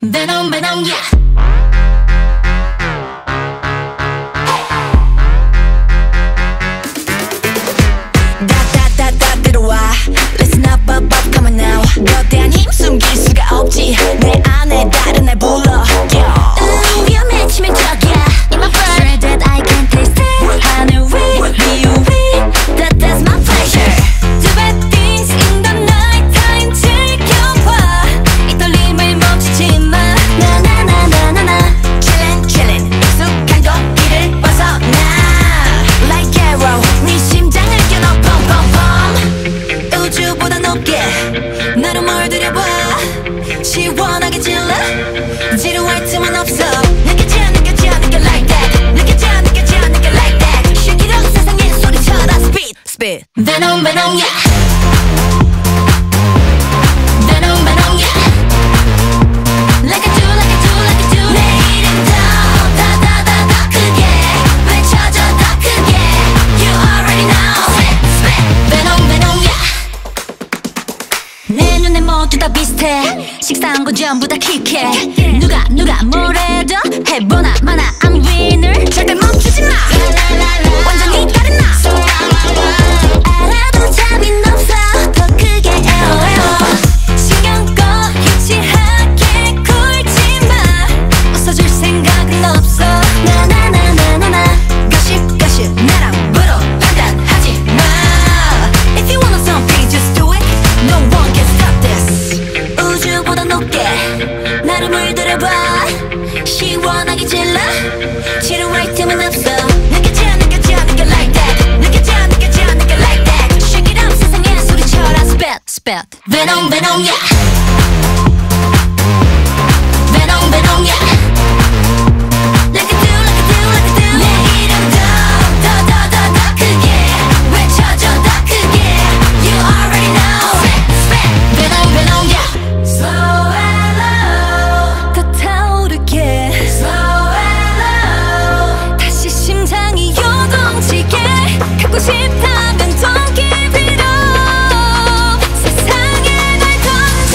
Venom, Venom, yeah. 다다다다 들어와. Listen up, up, up, come on now. 거대한 힘 숨길 수가 없지. 내 안에 다른 날 불러. 위험해 치명적이야. In my blood, shredded, I can taste it. 하늘 위, 위, that's my pleasure. Do bad things in the night time. 즐겨봐. 이 떨림을 멈추지 마. 나나나나나나. Chillin', chillin'. 익숙한 거리를 벗어나. Like arrow, 네 심장을 겨눠 pom pom pom. 우주보다 높게 나를 몰들여봐. 시원하게 질러. 지루할 틈은 없어. 느껴져 like that. 느껴져 like that. 신기록 세상에 소리쳐라. Spit, spit. Venom, Venom, yeah. Venom, Venom, yeah. Like I do, like I do, like I do. 내 이름 더 크게 외쳐줘 더 크게. You already know. Spit, spit. Venom, Venom, yeah. 내 눈에 모두 다 비슷해. 식사한 건 전부 다 킥해. 누가 뭐래도 해보나 마나 I'm winner. 절대 멈추지 마. 완전히 다른 나. 알아도 잠이 없어. 더 크게 에어. 신경 꺼 유치하게 굴지 마. 웃어줄 생각은 없어. 나나나나나나. 가십 나랑 물어 판단하지 마. If you want something just do it. No one can stop this. 우주보다 높게 나를 물들여봐. 시원하게 질러. 지루할 틈은 없어. 느껴져 like that. 느껴져 like that. Shake it up 세상에 소리쳐라. Spit, spit. Venom, Venom, yeah. Venom, Venom, yeah. Like I do, like I do, like I do. 내 이름 더 크게 외쳐줘 더 크게. You already know. Spit, spit. Venom, Venom, yeah. Slow and low. 더 타오르게. Slow and low. 다시 심장이 요동치게. 갖고 싶다면 don't give it up. 세상에 날 던져.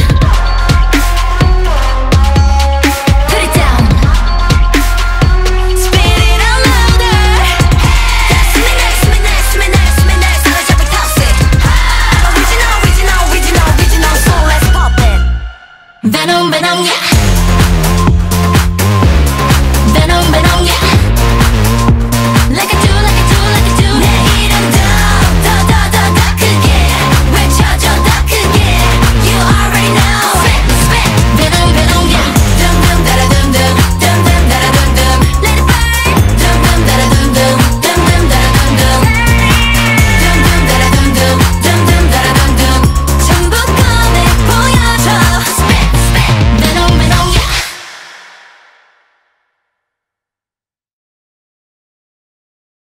Put it down. Spit it out louder. 숨이 날 사로잡을 toxic. Original, so let's pop it. Venom, Venom, yeah. Venom, Venom, yeah.